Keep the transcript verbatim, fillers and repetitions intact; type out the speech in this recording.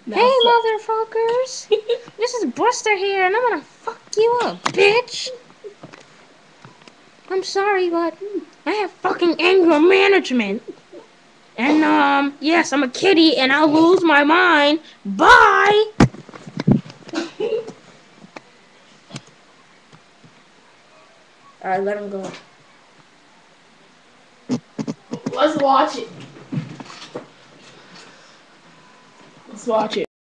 Hey, motherfuckers! This is Buster here, and I'm gonna fuck you up, bitch! I'm sorry, but I have fucking anger management. And, um, yes, I'm a kitty, and I'll lose my mind. Bye! Alright, let him go. Let's watch it. Let's watch it.